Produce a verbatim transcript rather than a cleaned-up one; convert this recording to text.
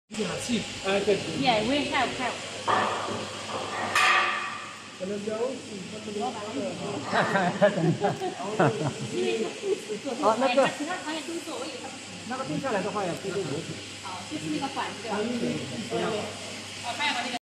Yeah, we have have. 因为他不止做这个行业，他其他行业都做，我以为他不行。 那个定下来的话要对对对。 好，就是那个管子。哦，还有把那个。